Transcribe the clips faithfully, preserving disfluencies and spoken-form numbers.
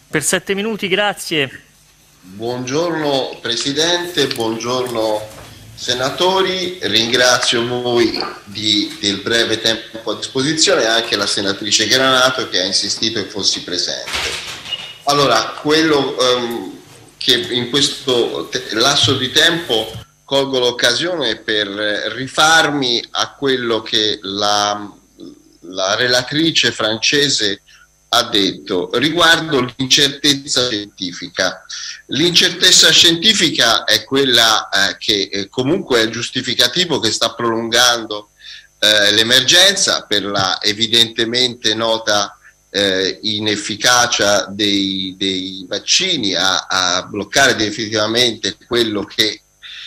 Per sette minuti, grazie. Buongiorno Presidente, buongiorno senatori, ringrazio voi di, del breve tempo a disposizione e anche la senatrice Granato che ha insistito che fossi presente. Allora, quello um, che in questo lasso di tempo colgo l'occasione per rifarmi a quello che la, la relatrice francese ha detto riguardo l'incertezza scientifica. L'incertezza scientifica è quella eh, che eh, comunque è il giustificativo che sta prolungando eh, l'emergenza per la evidentemente nota eh, inefficacia dei, dei vaccini a, a bloccare definitivamente quello che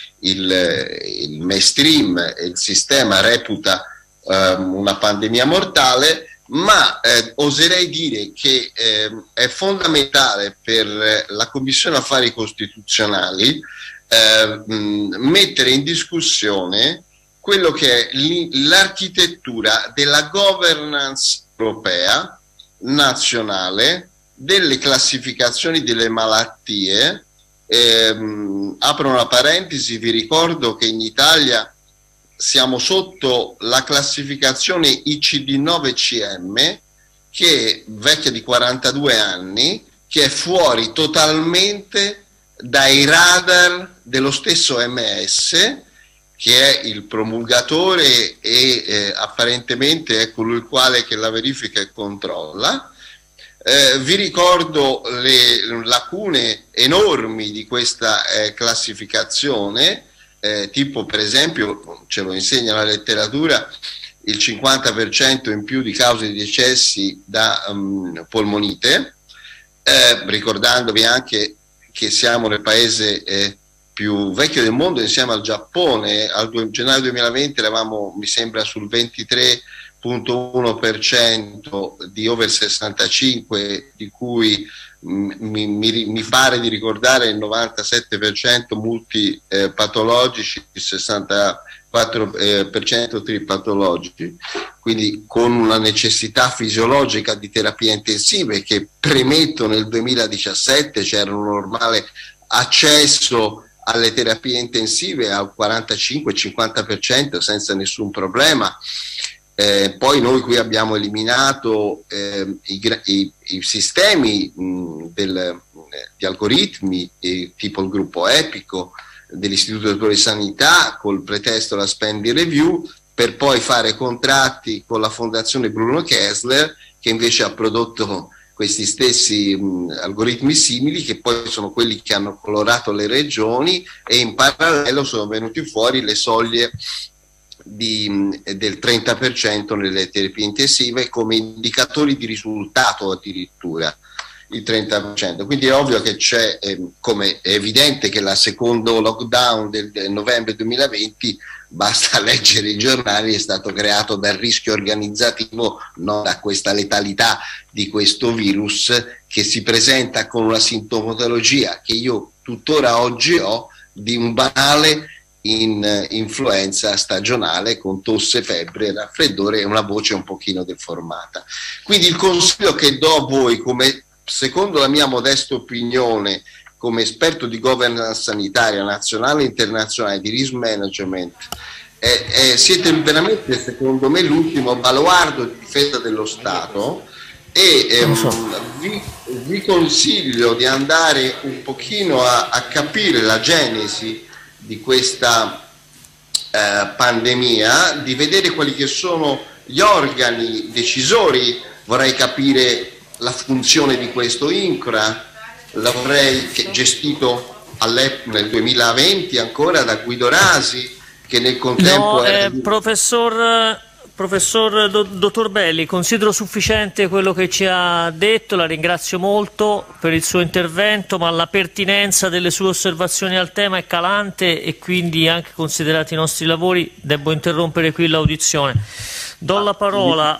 il, il mainstream e il sistema reputa eh, una pandemia mortale. Ma eh, oserei dire che eh, è fondamentale per la Commissione Affari Costituzionali eh, mh, mettere in discussione quello che è l'architettura della governance europea, nazionale, delle classificazioni delle malattie. Eh, mh, apro una parentesi, vi ricordo che in Italia siamo sotto la classificazione I C D nove C M, che è vecchia di quarantadue anni, che è fuori totalmente dai radar dello stesso O M S, che è il promulgatore e eh, apparentemente è colui il quale che la verifica e controlla. Eh, vi ricordo le lacune enormi di questa eh, classificazione. Eh, tipo per esempio, ce lo insegna la letteratura, il cinquanta per cento in più di cause di decessi da um, polmonite, eh, ricordandovi anche che siamo nel paese eh, più vecchio del mondo insieme al Giappone. Al gennaio duemilaventi eravamo, mi sembra, sul ventitré virgola uno per cento di over sessantacinque, di cui Mi, mi, mi pare di ricordare il novantasette per cento multipatologici, il sessantaquattro per cento tripatologici, quindi con una necessità fisiologica di terapie intensive che premetto nel duemiladiciassette c'era un normale accesso alle terapie intensive al quarantacinque cinquanta per cento senza nessun problema. Eh, poi noi qui abbiamo eliminato eh, i, i, i sistemi mh, del, eh, di algoritmi eh, tipo il gruppo Epico dell'Istituto Superiore di Sanità col pretesto della spending review, per poi fare contratti con la Fondazione Bruno Kessler, che invece ha prodotto questi stessi mh, algoritmi simili, che poi sono quelli che hanno colorato le regioni, e in parallelo sono venuti fuori le soglie Di, del trenta per cento nelle terapie intensive come indicatori di risultato, addirittura il trenta per cento. Quindi è ovvio che c'è, eh, come è evidente che la secondo lockdown del, del novembre duemilaventi, basta leggere i giornali, è stato creato dal rischio organizzativo, non da questa letalità di questo virus che si presenta con una sintomatologia che io tuttora oggi ho di un banale in influenza stagionale con tosse, febbre, raffreddore e una voce un pochino deformata. Quindi il consiglio che do a voi, come secondo la mia modesta opinione come esperto di governance sanitaria nazionale e internazionale, di risk management, è, è, siete veramente secondo me l'ultimo baluardo di difesa dello Stato, e ehm, so. vi, vi consiglio di andare un pochino a, a capire la genesi di questa eh, pandemia, di vedere quali che sono gli organi decisori. Vorrei capire la funzione di questo INCRA, l'avrei gestito nel duemilaventi ancora da Guido Rasi, che nel contempo no, era eh, di... professor Professor do, dottor Belli, considero sufficiente quello che ci ha detto, la ringrazio molto per il suo intervento, ma la pertinenza delle sue osservazioni al tema è calante e quindi, anche considerati i nostri lavori, devo interrompere qui l'audizione. Do la parola